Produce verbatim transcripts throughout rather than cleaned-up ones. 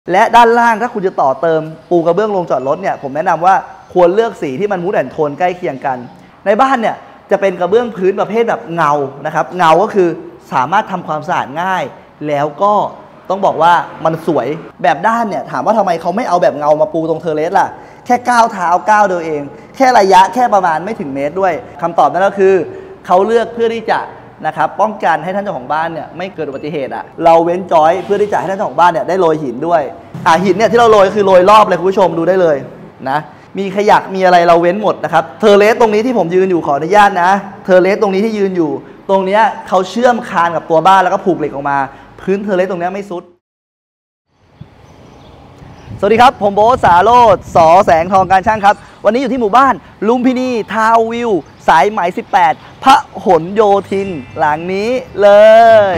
และด้านล่างถ้าคุณจะต่อเติมปูกระเบื้องลงจอดรถเนี่ยผมแนะนำว่าควรเลือกสีที่มันมูดแอนโทนใกล้เคียงกันในบ้านเนี่ยจะเป็นกระเบื้องพื้นประเภทแบบเงานะครับเงาก็คือสามารถทำความสะอาดง่ายแล้วก็ต้องบอกว่ามันสวยแบบด้านเนี่ยถามว่าทำไมเขาไม่เอาแบบเงามาปูตรงเทอร์เลสล่ะแค่ก้าวเท้าก้าวเดียวเองแค่ระยะแค่ประมาณไม่ถึงเมตรด้วยคำตอบนั่นก็คือเขาเลือกเพื่อที่จะนะครับป้องกันให้ท่านเจ้าของบ้านเนี่ยไม่เกิดอุบัติเหตุอ่ะเราเว้นจอยเพื่อที่จะให้ท่านเจ้าของบ้านเนี่ยได้โรยหินด้วยอ่าหินเนี่ยที่เราโรยคือโรยรอบเลยคุณผู้ชมดูได้เลยนะมีขยักมีอะไรเราเว้นหมดนะครับเทอร์เลสตรงนี้ที่ผมยืนอยู่ขออนุญาตนะเทอร์เลสตรงนี้ที่ยืนอยู่ตรงนี้เขาเชื่อมคานกับตัวบ้านแล้วก็ผูกเหล็กออกมาพื้นเทอร์เลสตรงนี้ไม่ซุดสวัสดีครับผมโบ๊ทสาโรจน์สอแสงทองการช่างครับวันนี้อยู่ที่หมู่บ้านลุมพินีทาวน์วิวสายไหมสิบแปดพหลโยธินหลังนี้เลย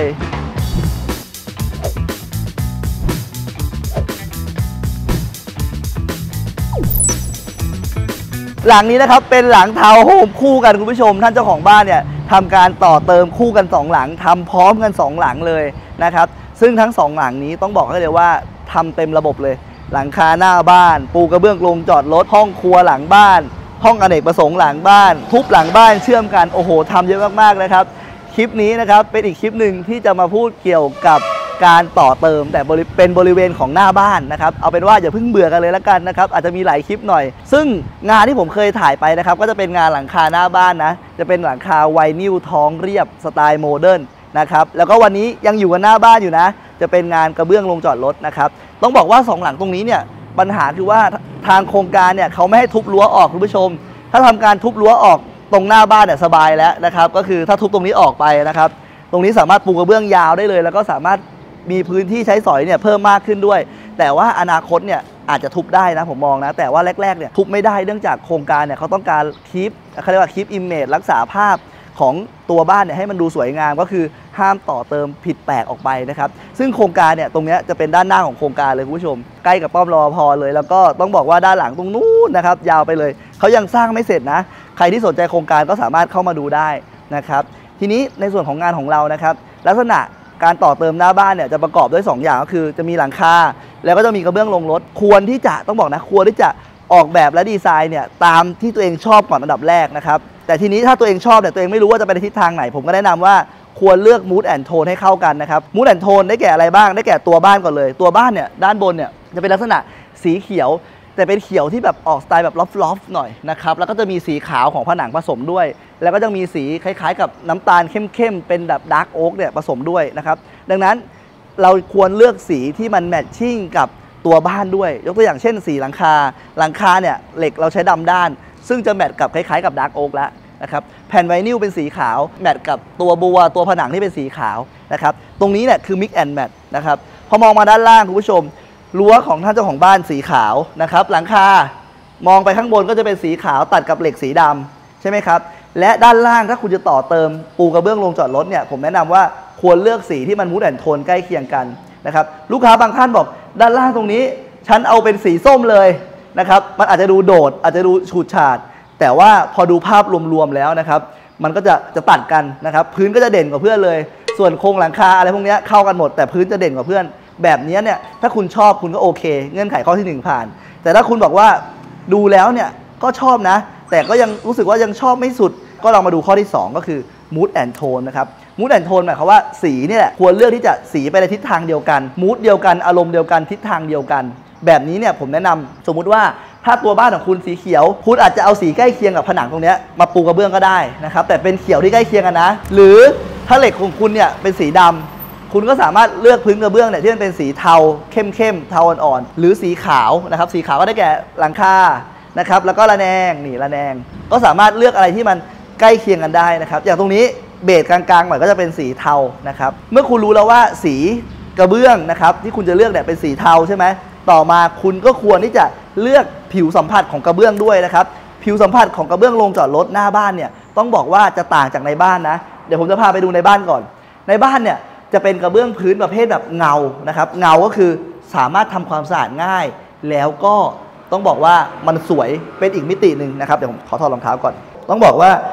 หลังนี้นะครับเป็นหลังทาวน์โฮมคู่กันคุณผู้ชมท่านเจ้าของบ้านเนี่ยทำการต่อเติมคู่กันสองหลังทำพร้อมกันสองหลังเลยนะครับซึ่งทั้งสองหลังนี้ต้องบอกให้เลยว่าทำเต็มระบบเลยหลังคาหน้าบ้านปูกระเบื้องลงจอดรถห้องครัวหลังบ้านห้องอเนกประสงค์หลังบ้านทุบหลังบ้านเชื่อมกันโอ้โหทำเยอะมากๆนะครับคลิปนี้นะครับเป็นอีกคลิปหนึ่งที่จะมาพูดเกี่ยวกับการต่อเติมแต่เป็นบริเวณของหน้าบ้านนะครับเอาเป็นว่าอย่าเพิ่งเบื่อกันเลยละกันนะครับอาจจะมีหลายคลิปหน่อยซึ่งงานที่ผมเคยถ่ายไปนะครับก็จะเป็นงานหลังคาหน้าบ้านนะจะเป็นหลังคาไวนิลท้องเรียบสไตล์โมเดิร์นนะครับแล้วก็วันนี้ยังอยู่กันหน้าบ้านอยู่นะจะเป็นงานกระเบื้องลงจอดรถนะครับต้องบอกว่าสองหลังตรงนี้เนี่ยปัญหาคือว่าทางโครงการเนี่ยเขาไม่ให้ทุบรั้วออกคุณผู้ชมถ้าทำการทุบรั้วออกตรงหน้าบ้านเนี่ยสบายแล้วนะครับก็คือถ้าทุบตรงนี้ออกไปนะครับตรงนี้สามารถปูกระเบื้องยาวได้เลยแล้วก็สามารถมีพื้นที่ใช้สอยเนี่ยเพิ่มมากขึ้นด้วยแต่ว่าอนาคตเนี่ยอาจจะทุบได้นะผมมองนะแต่ว่าแรกๆเนี่ยทุบไม่ได้เนื่องจากโครงการเนี่ยเขาต้องการคีปเขาเรียกว่าคีปอิมเมจรักษาภาพของตัวบ้านเนี่ยให้มันดูสวยงามก็คือห้ามต่อเติมผิดแปลกออกไปนะครับซึ่งโครงการเนี่ยตรงนี้จะเป็นด้านหน้าของโครงการเลยคุณผู้ชมใกล้กับป้อมรปภ.เลยแล้วก็ต้องบอกว่าด้านหลังตรงนู้นนะครับยาวไปเลยเขายังสร้างไม่เสร็จนะใครที่สนใจโครงการก็สามารถเข้ามาดูได้นะครับทีนี้ในส่วนของงานของเรานะครับลักษณะการต่อเติมหน้าบ้านเนี่ยจะประกอบด้วยสองอย่างก็คือจะมีหลังคาแล้วก็จะมีกระเบื้องลงรถควรที่จะต้องบอกนะควรที่จะออกแบบและดีไซน์เนี่ยตามที่ตัวเองชอบก่อนอันดับแรกนะครับแต่ทีนี้ถ้าตัวเองชอบเนี่ยตัวเองไม่รู้ว่าจะไปในทิศทางไหนผมก็แนะนำว่าควรเลือกมูดแอนโทนให้เข้ากันนะครับมูดแอนโทนได้แก่อะไรบ้างได้แก่ตัวบ้านก่อนเลยตัวบ้านเนี่ยด้านบนเนี่ยจะเป็นลักษณะสีเขียวแต่เป็นเขียวที่แบบออกสไตล์แบบลอฟๆหน่อยนะครับแล้วก็จะมีสีขาวของผนังผสมด้วยแล้วก็จะมีสีคล้ายๆกับน้ำตาลเข้มๆเป็นแบบดาร์กโอ๊กเนี่ยผสมด้วยนะครับดังนั้นเราควรเลือกสีที่มันแมทชิ่งกับตัวบ้านด้วยยกตัวอย่างเช่นสีหลังคาหลังคาเนี่ยเหล็กเราใช้ดำด้านซึ่งจะแมทกับคล้ายๆกับดาร์กโอ๊กแล้วนะครับแผ่นไวนิลเป็นสีขาวแมทกับตัวบัวตัวผนังที่เป็นสีขาวนะครับตรงนี้เนี่ยคือมิกแอนด์แมทนะครับพอมองมาด้านล่างคุณผู้ชมรั้วของท่านเจ้าของบ้านสีขาวนะครับหลังคามองไปข้างบนก็จะเป็นสีขาวตัดกับเหล็กสีดำใช่ไหมครับและด้านล่างถ้าคุณจะต่อเติมปูกระเบื้องลงจอดรถเนี่ยผมแนะนำว่าควรเลือกสีที่มันมูดแอนโทนใกล้เคียงกันนะครับลูกค้าบางท่านบอกด้านล่างตรงนี้ฉันเอาเป็นสีส้มเลยนะครับมันอาจจะดูโดดอาจจะดูฉูดฉาดแต่ว่าพอดูภาพรวมๆแล้วนะครับมันก็จะจะตัดกันนะครับพื้นก็จะเด่นกว่าเพื่อนเลยส่วนโครงหลังคาอะไรพวกนี้เข้ากันหมดแต่พื้นจะเด่นกว่าเพื่อนแบบนี้เนี่ยถ้าคุณชอบคุณก็โอเคเงื่อนไขข้อที่หนึ่งผ่านแต่ถ้าคุณบอกว่าดูแล้วเนี่ยก็ชอบนะแต่ก็ยังรู้สึกว่ายังชอบไม่สุดก็ลองมาดูข้อที่สองก็คือ mood and tone นะครับ mood and tone หมายความว่าสีนี่แหละควรเลือกที่จะสีไปในทิศทางเดียวกัน mood เดียวกันอารมณ์เดียวกันทิศทางเดียวกันแบบนี้เนี่ยผมแนะนำสมมุติว่าถ้าตัวบ้านของคุณสีเขียวคุณอาจจะเอาสีใกล้เคียงกับผนังตรงนี้มาปูกระเบื้องก็ได้นะครับแต่เป็นเขียวที่ใกล้เคียงกันนะหรือถ้าเหล็กของคุณเนี่ยเป็นสีดำคุณก็สามารถเลือกพื้นกระเบื้องเนี่ยที่มันเป็นสีเทาเข้มๆเทาอ่อนๆหรือสีขาวนะครับสีขาวก็ได้แก่หลังคานะครับแล้วก็ระแนงนี่ระแนงก็สามารถเลือกอะไรที่มันใกล้เคียงกันได้นะครับอย่างตรงนี้เบสกลางๆหน่อยก็จะเป็นสีเทานะครับเมื่อคุณรู้แล้วว่าสีกระเบื้องนะครับที่คุณจะเลือกเนี่ยเป็นสีเทาใช่ไหมต่อมาคุณก็ควรที่จะเลือกผิวสัมผัสของกระเบื้องด้วยนะครับผิวสัมผัสของกระเบื้องลงจอดรถหน้าบ้านเนี่ยต้องบอกว่าจะต่างจากในบ้านนะเดี๋ยวผมจะพาไปดูในบ้านก่อนในบ้านเนี่ยจะเป็นกระเบื้องพื้นประเภทแบบเงานะครับเงาก็คือสามารถทำความสะอาดง่ายแล้วก็ต้องบอกว่ามันสวยเป็นอีกมิติหนึ่งนะครับเดี๋ยวผมขอถอดรองเท้าก่อนต้องบอกว่า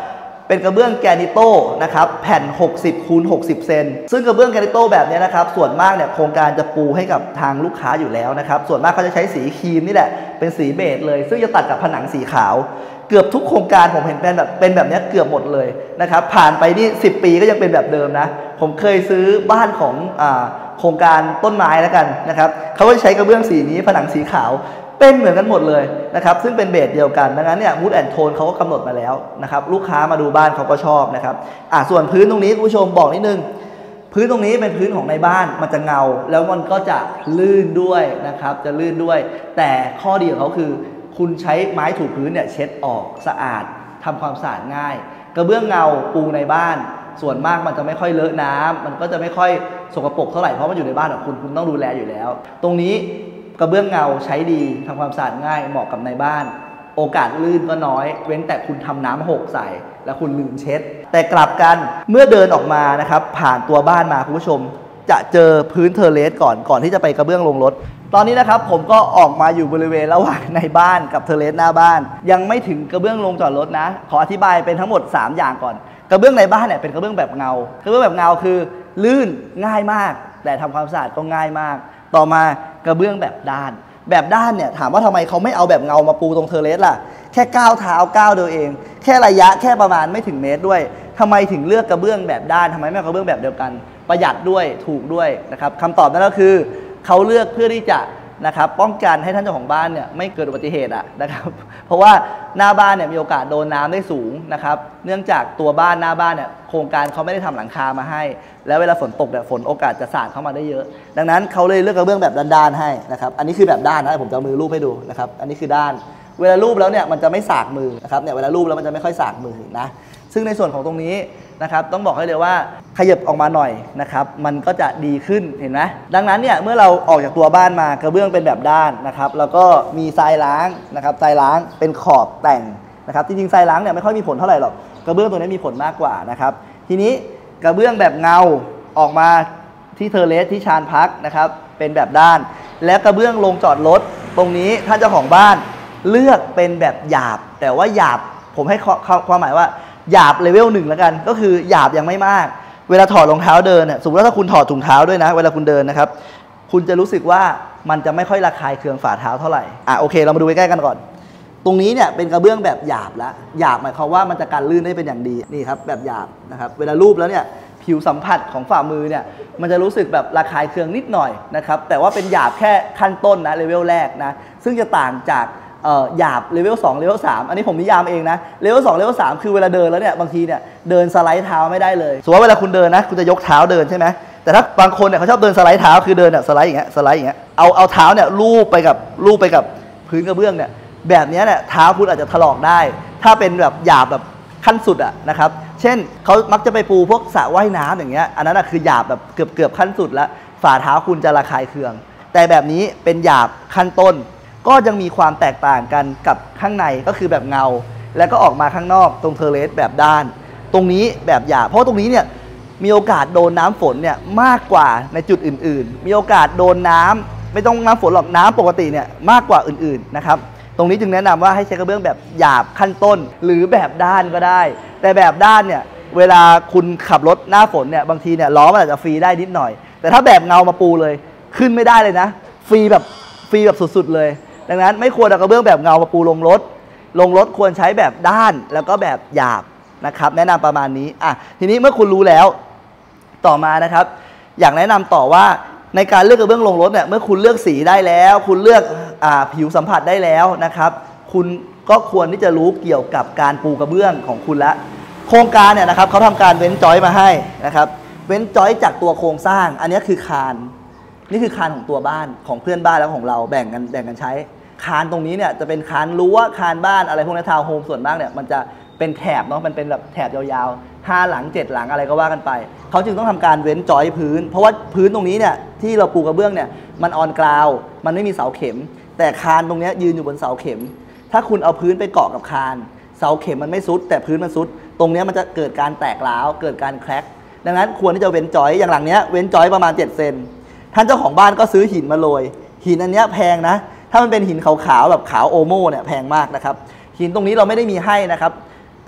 เป็นกระเบื้องแกรนิโต้นะครับแผ่นหกสิบคูณหกสิบเซนซึ่งกระเบื้องแกรนิโต้แบบนี้นะครับส่วนมากเนี่ยโครงการจะปูให้กับทางลูกค้าอยู่แล้วนะครับส่วนมากเขาจะใช้สีครีมนี่แหละเป็นสีเบจเลยซึ่งจะตัดกับผนังสีขาวเกือบทุกโครงการผมเห็นเป็นแบบเป็นแบบนี้เกือบหมดเลยนะครับผ่านไปนี่สิบปีก็ยังเป็นแบบเดิมนะผมเคยซื้อบ้านของอ่าโครงการต้นไม้แล้วกันนะครับเขาก็ใช้กระเบื้องสีนี้ผนังสีขาวเป็นเหมือนกันหมดเลยนะครับซึ่งเป็นเบสเดียวกันดังนั้นเนี่ยมูดแอนด์โทนเขาก็กำหนดมาแล้วนะครับลูกค้ามาดูบ้านเขาก็ชอบนะครับอ่ะส่วนพื้นตรงนี้คุณผู้ชมบอกนิดนึงพื้นตรงนี้เป็นพื้นของในบ้านมันจะเงาแล้วมันก็จะลื่นด้วยนะครับจะลื่นด้วยแต่ข้อดีของเขาคือคุณใช้ไม้ถูพื้นเนี่ยเช็ดออกสะอาดทำความสะอาดง่ายกระเบื้องเงาปูในบ้านส่วนมากมันจะไม่ค่อยเลอะน้ำมันก็จะไม่ค่อยสกปรกเท่าไหร่เพราะมันอยู่ในบ้านของคุณคุณต้องดูแลอยู่แล้วตรงนี้กระเบื้องเงาใช้ดีทำความสะอาดง่ายเหมาะกับในบ้านโอกาสลื่นก็น้อยเว้นแต่คุณทำน้ำหกใส่แล้วคุณลืมเช็ดแต่กลับกันเมื่อเดินออกมานะครับผ่านตัวบ้านมาคุณผู้ชมจะเจอพื้นเทอร์เลสก่อนก่อนที่จะไปกระเบื้องลงรถตอนนี้นะครับผมก็ออกมาอยู่บริเวณระหว่างในบ้านกับเทอร์เลสหน้าบ้านยังไม่ถึงกระเบื้องลงจอดรถนะขออธิบายเป็นทั้งหมดสามอย่างก่อนกระเบื้องในบ้านเนี่ยเป็นกระเบื้องแบบเงากระเบื้องแบบเงาคือลื่นง่ายมากแต่ทำความสะอาดก็ง่ายมากต่อมากระเบื้องแบบด้านแบบด้านเนี่ยถามว่าทำไมเขาไม่เอาแบบเงามาปูตรงเทอร์เลสล่ะแค่ก้าวเท้าก้าวเดียวเองแค่ระยะแค่ประมาณไม่ถึงเมตรด้วยทำไมถึงเลือกกระเบื้องแบบด้านทำไมไม่เอากระเบื้องแบบเดียวกันประหยัดด้วยถูกด้วยนะครับคำตอบนั่นก็คือเขาเลือกเพื่อที่จะนะครับป้องกันให้ท่านเจ้าของบ้านเนี่ยไม่เกิดอุบัติเหตุอ่ะนะครับเพราะว่าหน้าบ้านเนี่ยมีโอกาสโดนน้ำได้สูงนะครับเนื่องจากตัวบ้านหน้าบ้านเนี่ยโครงการเขาไม่ได้ทำหลังคามาให้แล้วเวลาฝนตกเนี่ยฝนโอกาสจะสาดเข้ามาได้เยอะดังนั้นเขาเลยเลือกกระเบื้องแบบด้านๆให้นะครับอันนี้คือแบบด้านนะผมจะเอามือรูปให้ดูนะครับอันนี้คือด้านเวลารูปแล้วเนี่ยมันจะไม่สากมือนะครับเนี่ยเวลารูปแล้วมันจะไม่ค่อยสากมือนะซึ่งในส่วนของตรงนี้นะครับต้องบอกให้เลยว่าขยับออกมาหน่อยนะครับมันก็จะดีขึ้นเห็นไหมดังนั้นเนี่ยเมื่อเราออกจากตัวบ้านมากระเบื้องเป็นแบบด้านนะครับแล้วก็มีทรายล้างนะครับทรายล้างเป็นขอบแต่งนะครับจริงๆทรายล้างเนี่ยไม่ค่อยมีผลเท่าไหร่หรอกกระเบื้องตัวนี้มีผลมากกว่านะครับทีนี้กระเบื้องแบบเงาออกมาที่เทอร์เลสที่ชานพักนะครับเป็นแบบด้านและกระเบื้องลงจอดรถตรงนี้ท่านเจ้าของบ้านเลือกเป็นแบบหยาบแต่ว่าหยาบผมให้ความหมายว่าหยาบเลเวลหนึ่งแล้วกันก็คือหยาบยังไม่มากเวลาถอดรองเท้าเดินเนี่ยสมมติว่าถ้าคุณถอดถุงเท้าด้วยนะเวลาคุณเดินนะครับคุณจะรู้สึกว่ามันจะไม่ค่อยระคายเคืองฝ่าเท้าเท่าไหร่อ่ะโอเคเรามาดูใกล้ๆกันก่อนตรงนี้เนี่ยเป็นกระเบื้องแบบหยาบแล้วหยาบหมายความว่ามันจะกันลื่นได้เป็นอย่างดีนี่ครับแบบหยาบนะครับเวลาลูบแล้วเนี่ยผิวสัมผัสของฝ่ามือเนี่ยมันจะรู้สึกแบบระคายเคืองนิดหน่อยนะครับแต่ว่าเป็นหยาบแค่ขั้นต้นนะเลเวลแรกนะซึ่งจะต่างจากหยาบเลเวลสองเลเวลสามอันนี้ผมนิยามเองนะเลเวลสองเลเวลสามคือเวลาเดินแล้วเนี่ยบางทีเนี่ยเดินสไลด์เท้าไม่ได้เลยสมมติว่าเวลาคุณเดินนะคุณจะยกเท้าเดินใช่ไหมแต่ถ้าบางคนเนี่ยเขาชอบเดินสไลด์เท้าคือเดินเนี่ยสไลด์อย่างเงี้ยสไลด์อย่างเงี้ยเอาเอาเท้าเนี่ยลูบไปกับลูบไปกับพื้นกระเบื้องเนี่ยแบบนี้เนี่ยเท้าคุณอาจจะถลอกได้ถ้าเป็นแบบหยาบแบบขั้นสุดอะนะครับเช่นเขามักจะไปปูพวกสระว่ายน้ำอย่างเงี้ยอันนั้นคือหยาบแบบเกือบเกือบขั้นสุดแล้วฝ่าเท้าคุณจะระคายเคืองแต่แบบนี้เป็นหยาบขั้นต้นก็ยังมีความแตกต่างกันกับข้างในก็คือแบบเงาแล้วก็ออกมาข้างนอกตรงเทอร์เลสแบบด้านตรงนี้แบบหยาบเพราะตรงนี้เนี่ยมีโอกาสโดนน้ำฝนเนี่ยมากกว่าในจุดอื่นๆมีโอกาสโดนน้ำไม่ต้องน้ำฝนหรอกน้ำปกติเนี่ยมากกว่าอื่นๆนะครับตรงนี้จึงแนะนำว่าให้ใช้กระเบื้องแบบหยาบขั้นต้นหรือแบบด้านก็ได้แต่แบบด้านเนี่ยเวลาคุณขับรถหน้าฝนเนี่ยบางทีเนี่ยล้อมันอาจจะฟรีได้นิดหน่อยแต่ถ้าแบบเงามาปูเลยขึ้นไม่ได้เลยนะฟรีแบบฟรีแบบสุดๆเลยดังนั้นไม่ควรเอากระเบื้องแบบเงามาปูลงรถลงรถควรใช้แบบด้านแล้วก็แบบหยาบนะครับแนะนำประมาณนี้อ่ะทีนี้เมื่อคุณรู้แล้วต่อมานะครับอยากแนะนำต่อว่าในการเลือกกระเบื้องลงรถเนี่ยเมื่อคุณเลือกสีได้แล้วคุณเลือกอ่าผิวสัมผัสได้แล้วนะครับคุณก็ควรที่จะรู้เกี่ยวกับการปูกระเบื้องของคุณละโครงการเนี่ยนะครับเขาทำการเว้นจอยมาให้นะครับเว้นจอยจากตัวโครงสร้างอันนี้คือคานนี่คือคานของตัวบ้านของเพื่อนบ้านแล้วของเราแบ่งกันแบ่งกันใช้คานตรงนี้เนี่ยจะเป็นคานรั้วคานบ้านอะไรพวกนี้ทาวน์โฮมส่วนมากเนี่ยมันจะเป็นแถบเนาะมันเป็นแบบแถบยาวๆห้าหลังเจ็ดหลังอะไรก็ว่ากันไปเขาจึงต้องทำการเว้นจอยพื้นเพราะว่าพื้นตรงนี้เนี่ยที่เราปูกระเบื้องเนี่ยมันออนกราวมันไม่มีเสาเข็มแต่คานตรงนี้ยืนอยู่บนเสาเข็มถ้าคุณเอาพื้นไปเกาะกับคานเสาเข็มมันไม่ซุดแต่พื้นมันซุดตรงนี้มันจะเกิดการแตกร้าวเกิดการแคร็กดังนั้นควรที่จะเว้นจอยอย่างหลังเนี้ยเว้นจอยประมาณเจ็ดเซนท่านเจ้าของบ้านก็ซื้อหินมาโรยหินอันนี้แพงนะถ้ามันเป็นหินขาวๆแบบขาวโอโม่เนี่ยแพงมากนะครับหินตรงนี้เราไม่ได้มีให้นะครับ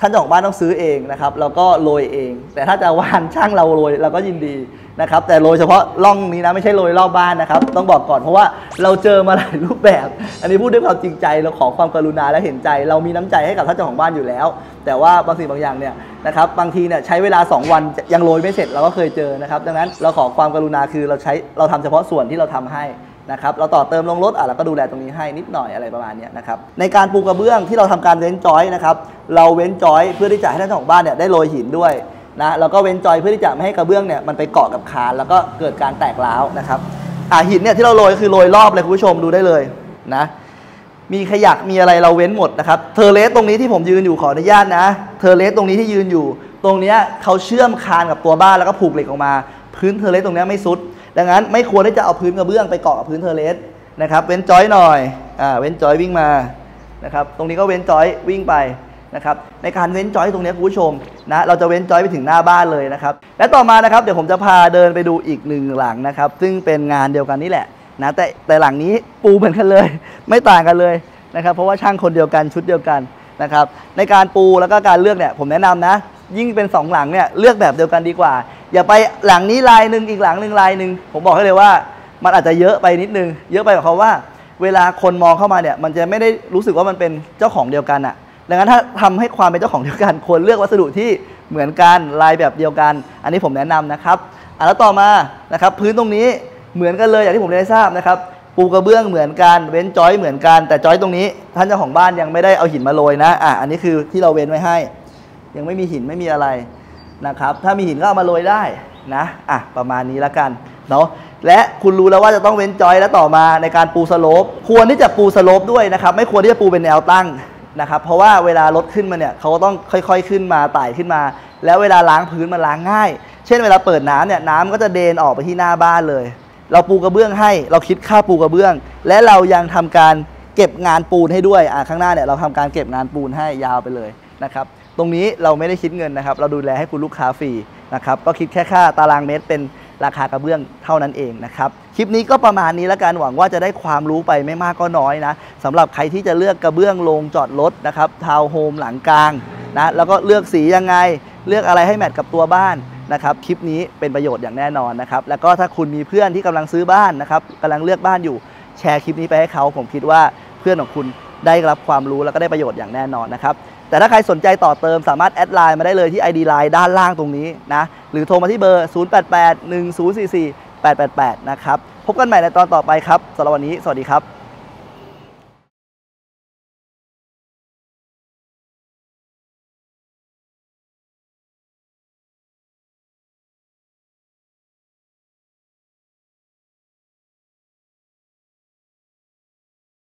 ท่านเจ้าของบ้านต้องซื้อเองนะครับแล้วก็โรยเอง แต่ถ้าจะวานช่างเราโรยเราก็ยินดีนะครับแต่โรยเฉพาะร่องนี้นะไม่ใช่โรยรอบบ้านนะครับต้องบอกก่อนเพราะว่าเราเจอมาหลายรูปแบบ อันนี้พูดด้วยความจริงใจเราขอความกรุณาและเห็นใจเรามีน้ำใจให้กับท่านเจ้าของบ้านอยู่แล้ว แต่ว่าบางสิ่งบางอย่างเนี่ยนะครับบางทีเนี่ยใช้เวลาสองวันยังโรยไม่เสร็จเราก็เคยเจอนะครับดังนั้นเราขอความกรุณาคือเราใช้เราทำเฉพาะส่วนที่เราทำให้นะครับเราต่อเติมลงรถอ่ะเราก็ดูแลตรงนี้ให้นิดหน่อยอะไรประมาณนี้นะครับในการปูกระเบื้องที่เราทำการเว้นจอยนะครับเราเว้นจอยเพื่อที่จะให้ท่านเจ้าของบ้านเนี่ยได้โรยหินด้วยนะแล้วก็เว้นจอยเพื่อที่จะไม่ให้กระเบื้องเนี่ยมันไปเกาะกับคานแล้วก็เกิดการแตกร้าวนะครับอ่าหินเนี่ยที่เราโรยคือโรยรอบเลยคุณผู้ชมดูได้เลยนะมีขยักมีอะไรเราเว้นหมดนะครับเทอร์เลสตรงนี้ที่ผมยืนอยู่ขออนุญาตนะเทอร์เลสตรงนี้ที่ยืนอยู่ตรงนี้เขาเชื่อมคานกับตัวบ้านแล้วก็ผูกเหล็กออกมาพื้นเทอร์เลสตรงนี้ไม่ซุดดังนั้นไม่ควรที่จะเอาพื้นกระเบื้องไปเกาะกับพื้นเทอร์เลสนะครับเว้นจอยหน่อยอ่าเว้นจอยวิ่งมานะครับตรงนี้ก็เว้นจอยวิ่งไปนะครับในการเว้นจอยตรงนี้คุณผู้ชมนะเราจะเว้นจอยไปถึงหน้าบ้านเลยนะครับและต่อมานะครับเดี๋ยวผมจะพาเดินไปดูอีกหนึ่งหลังนะครับซึ่งเป็นงานเดียวกันนี่แหละนะแต่แต่หลังนี้ปูเหมือนกันเลยไม่ต่างกันเลยนะครับเพราะว่าช่างคนเดียวกันชุดเดียวกันนะครับในการปูแล้วก็การเลือกเนี่ยผมแนะนำนะยิ่งเป็นสองหลังเนี่ยเลือกแบบเดียวกันดีกว่าอย่าไปหลังนี้ลายหนึ่งอีกหลังหนึ่งลายหนึ่งผมบอกให้เลยว่ามันอาจจะเยอะไปนิดนึงเยอะไปกับเขาว่าเวลาคนมองเข้ามาเนี่ยมันจะไม่ได้รู้สึกว่ามันเป็นเจ้าของเดียวกันอ่ะดังนั้นถ้าทำให้ความเป็นเจ้าของเดียวกันควรเลือกวัสดุที่เหมือนกันลายแบบเดียวกันอันนี้ผมแนะนำนะครับอ่ะแล้วต่อมานะครับพื้นตรงนี้เหมือนกันเลยอย่างที่ผมได้ทราบนะครับปูกระเบื้องเหมือนกันเว้นจอยเหมือนกันแต่จอยตรงนี้ท่านเจ้าของบ้านยังไม่ได้เอาหินมาโรยนะอ่ะอันนี้คือที่เราเว้นไว้ให้ยังไม่มีหินไม่มีอะไรนะครับถ้ามีหินก็เอามาโรยได้นะอ่ะประมาณนี้ละกันเนาะและคุณรู้แล้วว่าจะต้องเว้นจอยแล้วต่อมาในการปูสโลปควรที่จะปูสโลปด้วยนะครับไม่ควรที่จะปูเป็นแนวตั้งนะครับเพราะว่าเวลารถขึ้นมาเนี่ยเขาก็ต้องค่อยๆขึ้นมาไต่ขึ้นมาแล้วเวลาล้างพื้นมันล้างง่ายเช่นเวลาเปิดน้ำเนี่ยน้ำก็จะเดนออกไปที่หน้าบ้านเลยเราปูกระเบื้องให้เราคิดค่าปูกระเบื้องและเรายังทำการเก็บงานปูนให้ด้วยอ่ะข้างหน้าเนี่ยเราทำการเก็บงานปูนให้ยาวไปเลยนะครับตรงนี้เราไม่ได้คิดเงินนะครับเราดูแลให้คุณลูกค้าฟรีนะครับก็คิดแค่ค่าตารางเมตรเป็นราคากระเบื้องเท่านั้นเองนะครับคลิปนี้ก็ประมาณนี้แล้วกันหวังว่าจะได้ความรู้ไปไม่มากก็น้อยนะสำหรับใครที่จะเลือกกระเบื้องโรงจอดรถนะครับทาวน์โฮมหลังกลางนะแล้วก็เลือกสียังไงเลือกอะไรให้แมทกับตัวบ้านนะครับคลิปนี้เป็นประโยชน์อย่างแน่นอนนะครับแล้วก็ถ้าคุณมีเพื่อนที่กำลังซื้อบ้านนะครับกำลังเลือกบ้านอยู่แชร์คลิปนี้ไปให้เขาผมคิดว่าเพื่อนของคุณได้รับความรู้แล้วก็ได้ประโยชน์อย่างแน่นอนนะครับแต่ถ้าใครสนใจต่อเติมสามารถแอดไลน์มาได้เลยที่ ไอ ดี Line ด้านล่างตรงนี้นะหรือโทรมาที่เบอร์ ศูนย์ แปด แปด หนึ่ง ศูนย์ สี่ สี่ แปด แปด แปด นะครับพบกันใหม่ในตอนต่อไปครับสำหรับวันนี้สวัสดีครับ